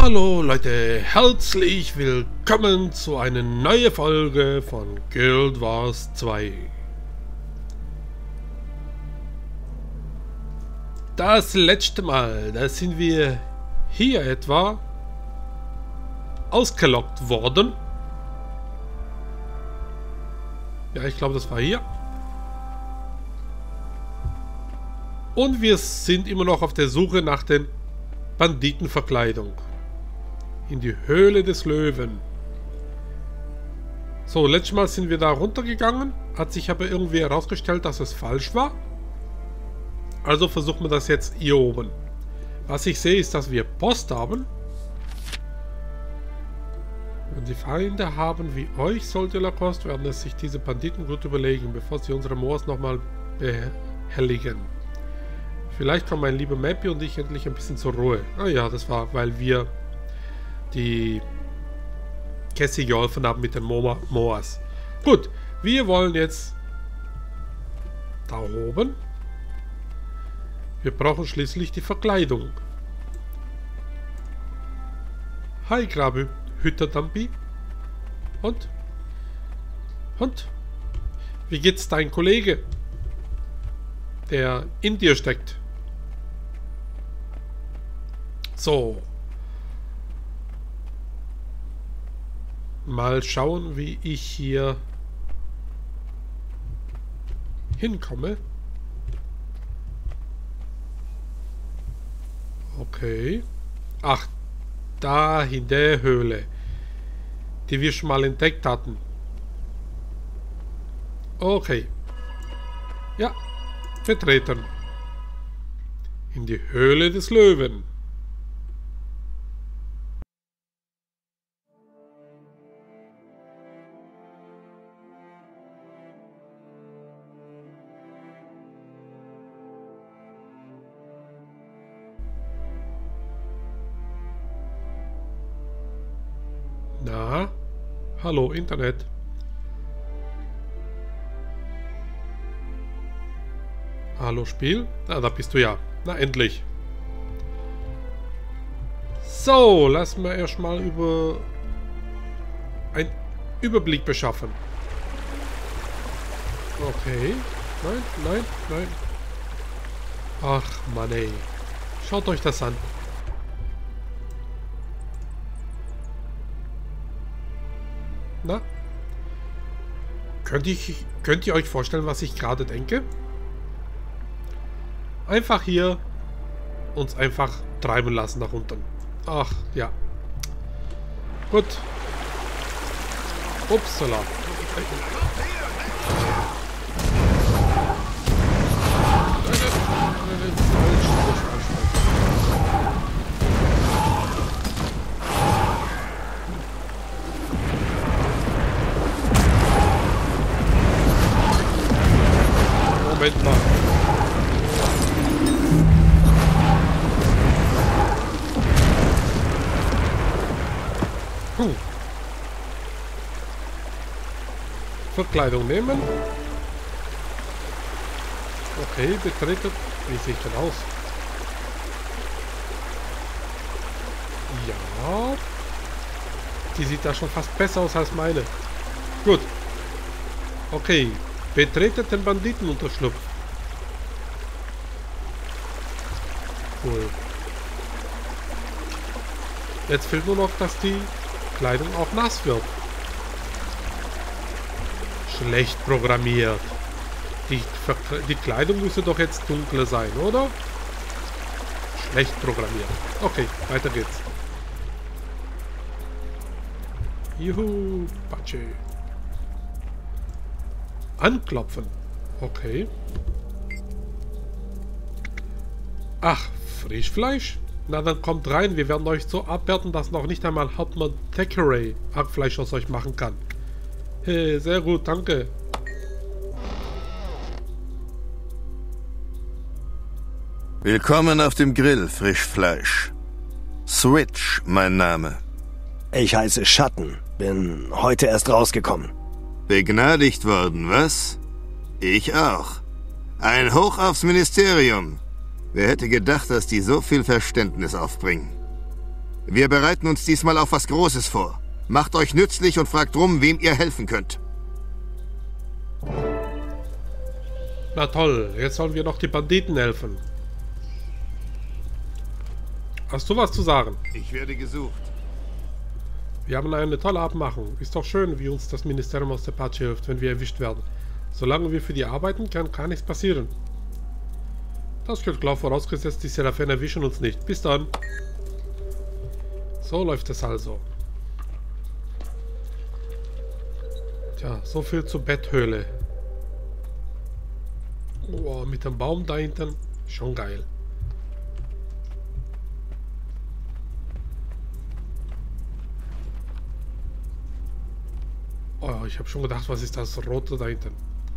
Hallo Leute, herzlich willkommen zu einer neuen Folge von Guild Wars 2. Das letzte Mal, da sind wir hier etwa ausgelockt worden. Ja, ich glaube, das war hier. Und wir sind immer noch auf der Suche nach den Banditenverkleidung. In die Höhle des Löwen. So, letztes Mal sind wir da runtergegangen. Hat sich aber irgendwie herausgestellt, dass es falsch war. Also versuchen wir das jetzt hier oben. Was ich sehe, ist, dass wir Post haben. Wenn die Feinde haben wie euch, sollte Lacoste, werden es sich diese Banditen gut überlegen, bevor sie unsere Moors nochmal behelligen. Vielleicht kommen mein lieber Mappy und ich endlich ein bisschen zur Ruhe. Ah ja, das war, weil wir die Cassie geholfen haben mit den Moas. Gut, wir wollen jetzt da oben. Wir brauchen schließlich die Verkleidung. Hi, Grabhütter-Dampi. Und? Wie geht's dein Kollege, der in dir steckt? So. Mal schauen, wie ich hier hinkomme. Okay. Ach, da in der Höhle, die wir schon mal entdeckt hatten. Okay. Ja, betreten. In die Höhle des Löwen. Na, hallo Internet. Hallo Spiel? Ah, da bist du ja. Na, endlich. So, lass mir erstmal einen Überblick beschaffen. Okay. Nein. Ach, Mann, ey. Schaut euch das an. Na? Könnt ihr euch vorstellen, was ich gerade denke? Einfach hier uns einfach treiben lassen nach unten. Ach, ja. Gut. Upsala. Moment mal. Verkleidung nehmen. Okay, betreten. Wie sieht denn aus? Ja. Die sieht da schon fast besser aus als meine. Gut. Okay. Betretet den Banditenunterschlupf. Cool. Jetzt fehlt nur noch, dass die Kleidung auch nass wird. Schlecht programmiert. Die Kleidung müsste doch jetzt dunkler sein, oder? Schlecht programmiert. Okay, weiter geht's. Juhu, Patsche. Anklopfen. Okay. Ach, Frischfleisch? Na, dann kommt rein. Wir werden euch so abwerten, dass noch nicht einmal Hauptmann Thackeray Hackfleisch aus euch machen kann. Hey, sehr gut, danke. Willkommen auf dem Grill, Frischfleisch. Switch, mein Name. Ich heiße Schatten. Bin heute erst rausgekommen. Begnadigt worden, was? Ich auch. Ein Hoch aufs Ministerium. Wer hätte gedacht, dass die so viel Verständnis aufbringen? Wir bereiten uns diesmal auf was Großes vor. Macht euch nützlich und fragt drum, wem ihr helfen könnt. Na toll, jetzt sollen wir noch die Banditen helfen. Hast du was zu sagen? Ich werde gesucht. Wir haben eine tolle Abmachung. Ist doch schön, wie uns das Ministerium aus der Patsche hilft, wenn wir erwischt werden. Solange wir für die arbeiten, kann nichts passieren. Das geht klar, vorausgesetzt, die Seraphen erwischen uns nicht. Bis dann. So läuft es also. Tja, so viel zur Betthöhle. Oh, mit dem Baum da hinten. Schon geil. Oh, ich habe schon gedacht, was ist das Rote da hinten?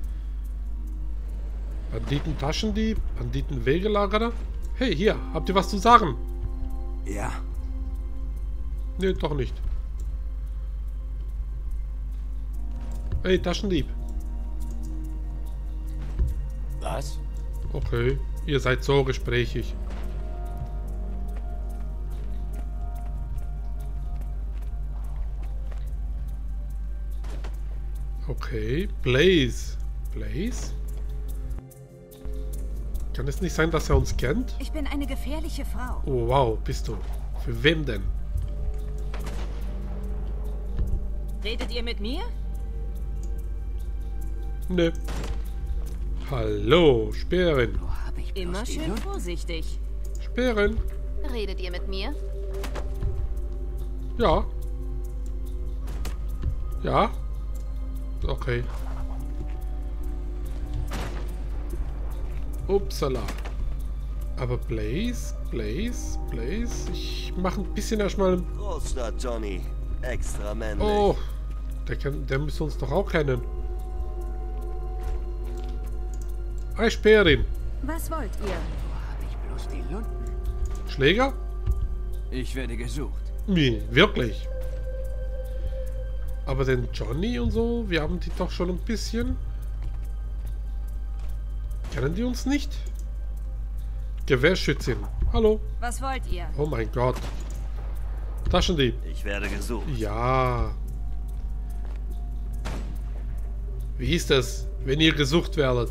Banditen-Taschendieb, Banditen-Wegelagerer. Hey, hier, habt ihr was zu sagen? Ja. Nee, doch nicht. Hey, Taschendieb. Was? Okay, ihr seid so gesprächig. Okay, Blaze. Blaze? Kann es nicht sein, dass er uns kennt? Ich bin eine gefährliche Frau. Oh, wow, bist du. Für wem denn? Redet ihr mit mir? Nö. Hallo, Speerin. Immer schön vorsichtig. Speerin. Redet ihr mit mir? Ja. Ja. Okay. Upsala. Aber Blaze? Ich mache ein bisschen erstmal... Großstadt Johnny. Extra männlich. Oh. Der müsste uns doch auch kennen. Hi, Speerin. Was wollt ihr? Habe ich bloß die Lunden? Schläger? Ich werde gesucht. Nee, wirklich. Aber den Johnny und so, wir haben die doch schon ein bisschen. Kennen die uns nicht? Gewehrschützin. Hallo. Was wollt ihr? Oh mein Gott. Taschendieb. Ich werde gesucht. Ja. Wie ist es, wenn ihr gesucht werdet?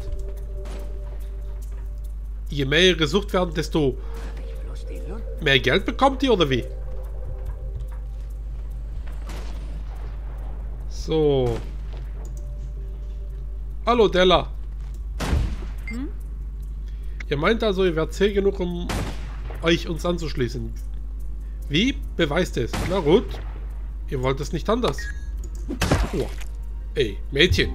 Je mehr ihr gesucht werdet, desto Habe ich bloß die Lunden? mehr Geld bekommt ihr, oder wie? So. Hallo, Della. Ihr meint also, ihr werdet zäh genug, um uns anzuschließen. Wie? Beweist es. Na gut. Ihr wollt es nicht anders. Oh. Ey, Mädchen.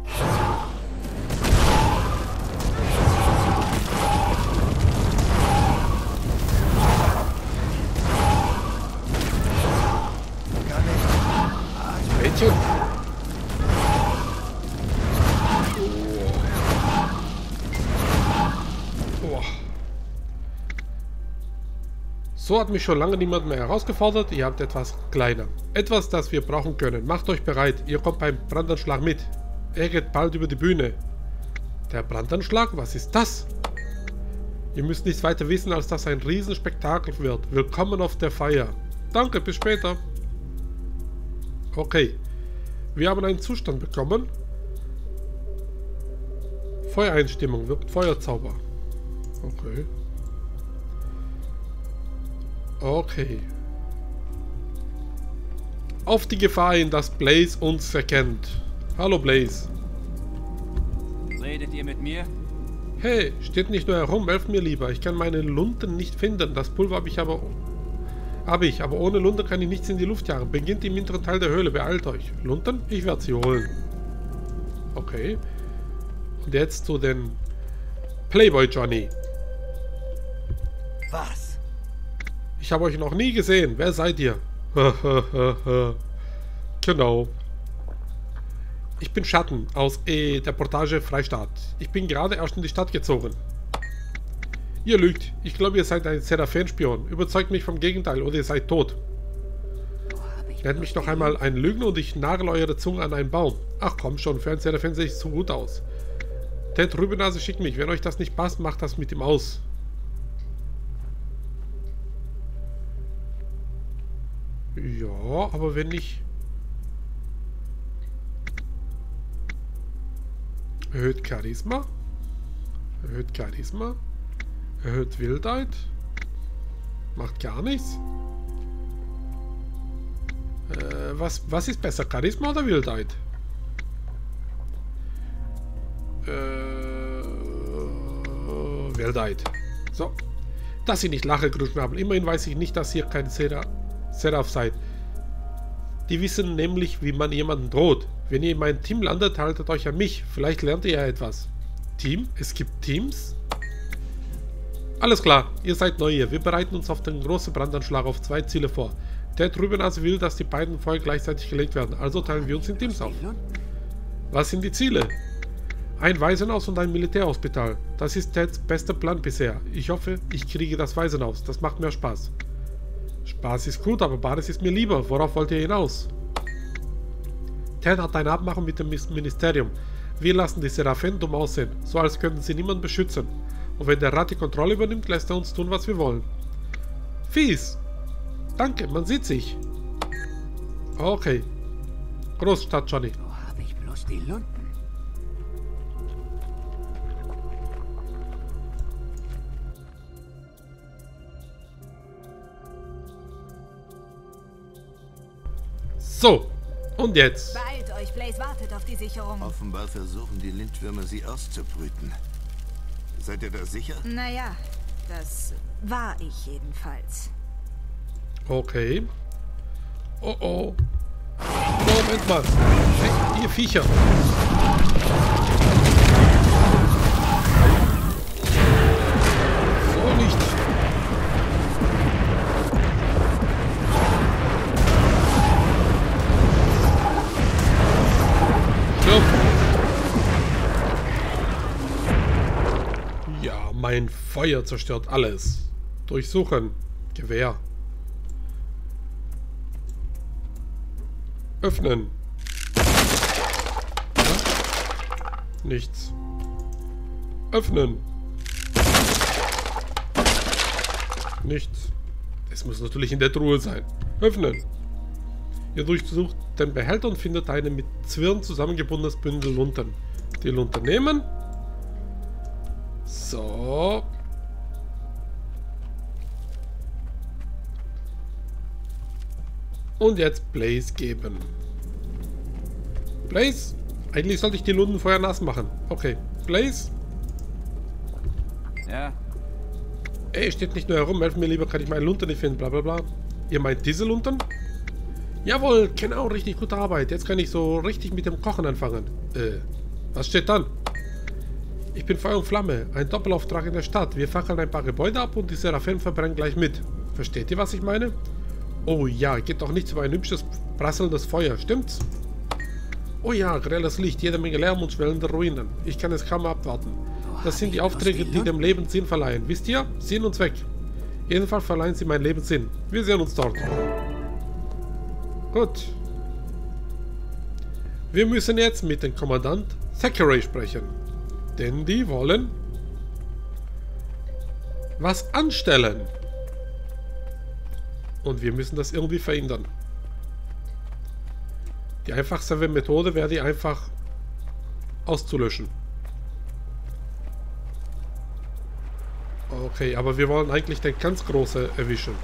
Mädchen. Oh. So hat mich schon lange niemand mehr herausgefordert. Ihr habt etwas kleiner. Etwas, das wir brauchen können. Macht euch bereit. Ihr kommt beim Brandanschlag mit. Er geht bald über die Bühne. Der Brandanschlag? Was ist das? Ihr müsst nichts weiter wissen, als dass ein Riesenspektakel wird. Willkommen auf der Feier. Danke, bis später. Okay. Wir haben einen Zustand bekommen. Feuereinstimmung wirkt Feuerzauber. Okay. Okay. Auf die Gefahr hin, dass Blaze uns erkennt. Hallo Blaze. Redet ihr mit mir? Hey, steht nicht nur herum, helft mir lieber. Ich kann meine Lunten nicht finden. Das Pulver habe ich, aber ohne Lunte kann ich nichts in die Luft jagen. Beginnt im hinteren Teil der Höhle, beeilt euch. Lunten? Ich werde sie holen. Okay. Und jetzt zu den Playboy Johnny. Was? Ich habe euch noch nie gesehen. Wer seid ihr? Genau. Ich bin Schatten aus der Portage Freistaat. Ich bin gerade erst in die Stadt gezogen. Ihr lügt. Ich glaube, ihr seid ein Seraphen-Spion. Überzeugt mich vom Gegenteil oder ihr seid tot. Nennt mich noch einmal einen Lügner und ich nagel eure Zunge an einen Baum. Ach komm schon, für einen Seraphen sehe ich so gut aus. Ted Rübenase schickt mich. Wenn euch das nicht passt, macht das mit ihm aus. Ja, aber wenn ich... Erhöht Charisma. Erhöht Charisma. Erhöht Wildheit. Macht gar nichts. Was ist besser? Charisma oder Wildheit? Wildheit. So. Dass ich nicht lache, Gruschnabel. Immerhin weiß ich nicht, dass ihr kein Seraph seid. Die wissen nämlich, wie man jemanden droht. Wenn ihr in meinem Team landet, haltet euch an mich. Vielleicht lernt ihr ja etwas. Team? Es gibt Teams? Alles klar, ihr seid neu hier. Wir bereiten uns auf den großen Brandanschlag auf 2 Ziele vor. Der drüben also will, dass die beiden Feuer gleichzeitig gelegt werden. Also teilen wir uns in Teams auf. Was sind die Ziele? Ein Waisenhaus und ein Militärhospital. Das ist Teds bester Plan bisher. Ich hoffe, ich kriege das Waisenhaus. Das macht mir Spaß. Spaß ist gut, aber Bares ist mir lieber. Worauf wollt ihr hinaus? Ted hat eine Abmachung mit dem Ministerium. Wir lassen die Seraphen dumm aussehen, so als könnten sie niemanden beschützen. Und wenn der Rat die Kontrolle übernimmt, lässt er uns tun, was wir wollen. Fies! Danke, man sieht sich. Okay. Großstadt, Johnny. Wo habe ich bloß die Lunden? So, und jetzt? Beeilt euch, Blaze wartet auf die Sicherung. Offenbar versuchen die Lindwürmer, sie auszubrüten. Seid ihr da sicher? Naja, das war ich jedenfalls. Okay. Oh oh. Moment mal. Hey, ihr Viecher. So nicht. Stopp. Ja, mein Feuer zerstört alles. Durchsuchen. Gewehr. Öffnen. Ja? Nichts. Öffnen. Nichts. Es muss natürlich in der Truhe sein. Öffnen. Ihr durchsucht den Behälter und findet ein mit Zwirn zusammengebundenes Bündel Lunten. Die Lunten nehmen. So. Und jetzt Blaze geben. Blaze? Eigentlich sollte ich die Lunden vorher nass machen. Okay. Blaze? Ja, Ey, steht nicht nur herum. Helft mir lieber, kann ich meine Lunte nicht finden. Bla bla bla. Ihr meint diese Lunten? Jawohl, genau, richtig gute Arbeit. Jetzt kann ich so richtig mit dem Kochen anfangen. Was steht dann? Ich bin Feuer und Flamme. Ein Doppelauftrag in der Stadt. Wir fackeln ein paar Gebäude ab und die Seraphen verbrennen gleich mit. Versteht ihr, was ich meine? Oh ja, geht doch nichts über ein hübsches, prasselndes Feuer, stimmt's? Oh ja, grelles Licht, jede Menge Lärm und schwellende Ruinen. Ich kann es kaum abwarten. Das sind die Aufträge, die dem Leben Sinn verleihen. Wisst ihr? Sinn und Zweck. Jedenfalls verleihen sie mein Leben Sinn. Wir sehen uns dort. Gut. Wir müssen jetzt mit dem Kommandant Thackeray sprechen. Denn die wollen was anstellen. Und wir müssen das irgendwie verhindern. Die einfachste Methode wäre, die einfach auszulöschen. Okay, aber wir wollen eigentlich den ganz Großen erwischen.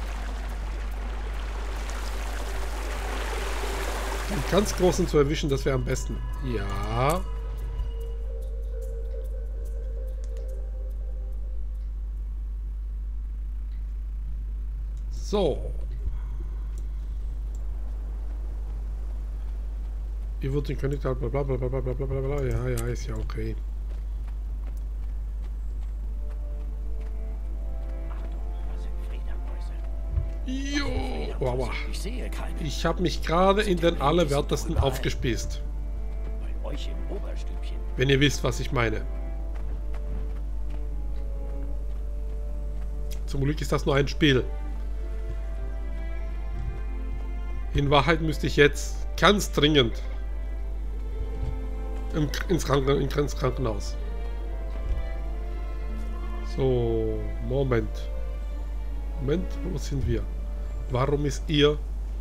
Den ganz Großen zu erwischen, das wäre am besten. Ja. So. Ihr wird den König bla bla bla bla bla bla bla bla. Ja, ja, ist ja okay. Jo, wow. Ich sehe keine. Ich habe mich gerade in den Allerwertesten aufgespießt. Bei euch im Oberstübchen. Wenn ihr wisst, was ich meine. Zum Glück ist das nur ein Spiel. In Wahrheit müsste ich jetzt ganz dringend ins Krankenhaus. So, Moment. Moment, wo sind wir? Warum ist ihr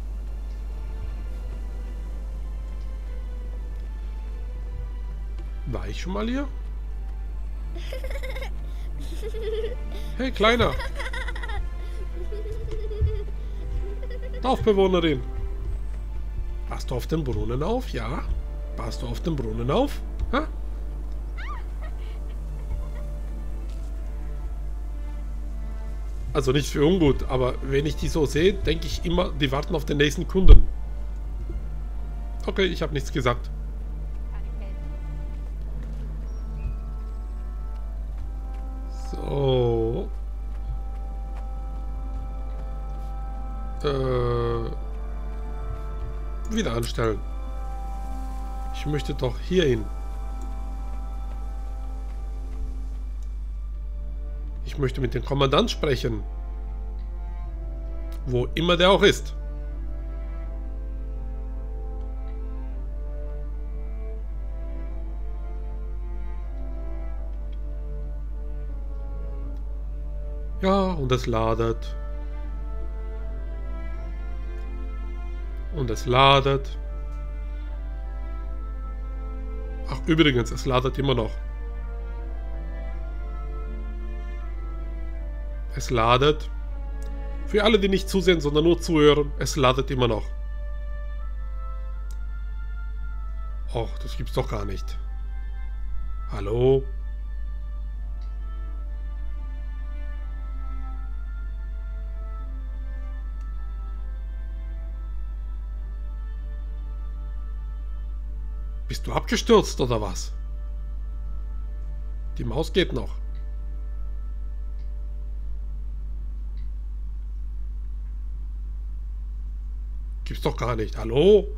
War ich schon mal hier? Hey, Kleiner. Dorfbewohnerin. Passt du auf den Brunnen auf? Ja. Passt du auf den Brunnen auf? Ha? Also nicht für ungut, aber wenn ich die so sehe, denke ich immer, die warten auf den nächsten Kunden. Okay, ich habe nichts gesagt. So. Wieder anstellen. Ich möchte doch hier hin. Ich möchte mit dem Kommandant sprechen. Wo immer der auch ist. Ja, und es ladet. Und es ladet. Ach, übrigens, es ladet immer noch. Es ladet. Für alle, die nicht zusehen, sondern nur zuhören, es ladet immer noch. Och, das gibt's doch gar nicht. Hallo? Bist du abgestürzt oder was? Die Maus geht noch. Gibt's doch gar nicht. Hallo?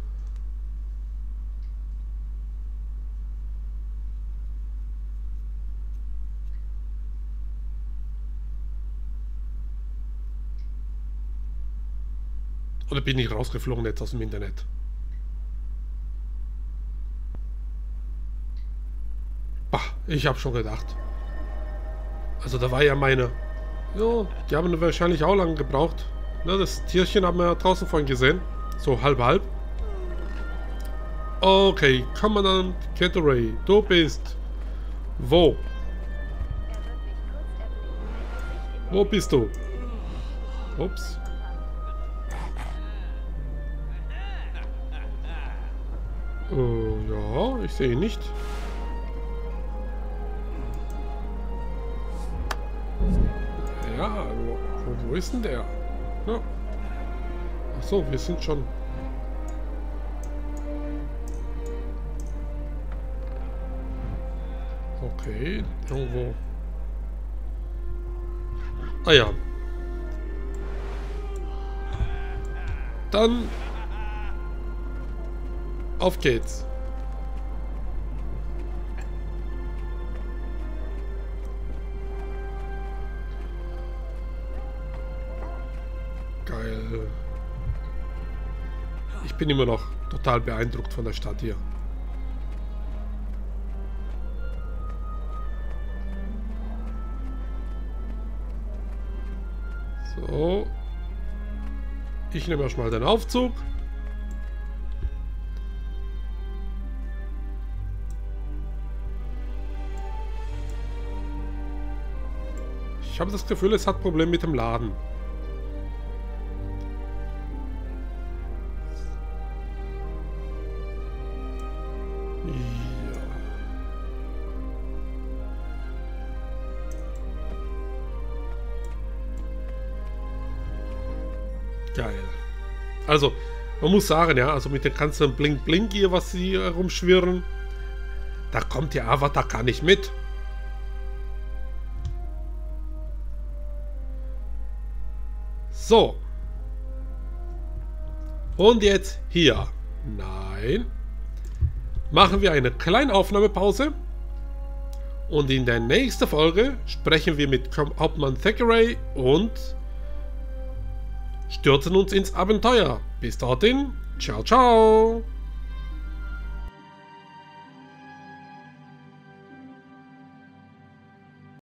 Oder bin ich rausgeflogen jetzt aus dem Internet? Bah, ich habe schon gedacht. Also da war ja meine... Ja, die haben wahrscheinlich auch lange gebraucht. Na, das Tierchen haben wir ja draußen vorhin gesehen. So halb. Okay, Kommandant Cataray, du bist... Wo? Wo bist du? Ups. Ja, ich sehe ihn nicht. Ja, wo ist denn der? Ja. Achso, wir sind schon... Okay, irgendwo... Ah ja. Dann... Auf geht's. Geil. Ich bin immer noch total beeindruckt von der Stadt hier. So. Ich nehme erstmal den Aufzug. Ich habe das Gefühl, es hat Probleme mit dem Laden. Ja. Geil. Also, man muss sagen, ja, also mit den ganzen Blink-Blink hier, was sie rumschwirren, da kommt der Avatar gar nicht mit. So. Und jetzt hier. Nein. Machen wir eine kleine Aufnahmepause. Und in der nächsten Folge sprechen wir mit Hauptmann Thackeray und stürzen uns ins Abenteuer. Bis dorthin. Ciao, ciao.